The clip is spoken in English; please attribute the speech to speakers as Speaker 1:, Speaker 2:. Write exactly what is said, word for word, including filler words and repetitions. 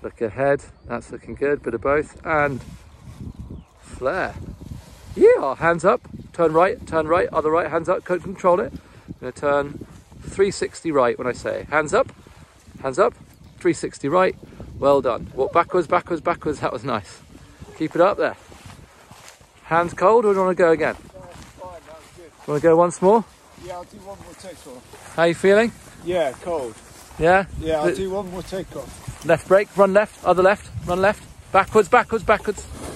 Speaker 1: Look ahead, that's looking good, bit of both, and flare. Yeah, hands up, turn right, turn right, other right, hands up, control it. I'm gonna turn three sixty right when I say. Hands up, hands up, three sixty right, well done. Walk backwards, backwards, backwards, that was nice. Keep it up there. Hands cold, or do you wanna go again?
Speaker 2: No, that's fine, that was good.
Speaker 1: Wanna go once more?
Speaker 2: Yeah, I'll do one more takeoff.
Speaker 1: How you feeling?
Speaker 2: Yeah, cold.
Speaker 1: Yeah?
Speaker 2: Yeah, I'll do one more takeoff.
Speaker 1: Left brake, run left, other left, run left, backwards, backwards, backwards.